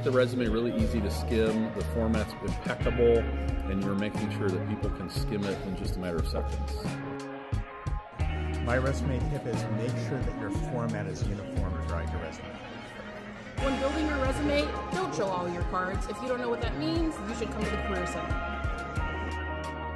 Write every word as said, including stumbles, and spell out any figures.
the resume really easy to skim. The format's impeccable, and you're making sure that people can skim it in just a matter of seconds. My resume tip is make sure that your format is uniform throughout your resume. When building your resume, don't show all your cards. If you don't know what that means, you should come to the Career Center.